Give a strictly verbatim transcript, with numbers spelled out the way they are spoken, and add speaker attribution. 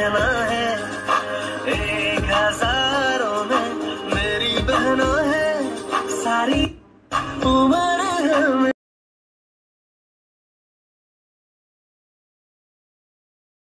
Speaker 1: कहना है, एक हजारों में मेरी बहना है सारी उम्र।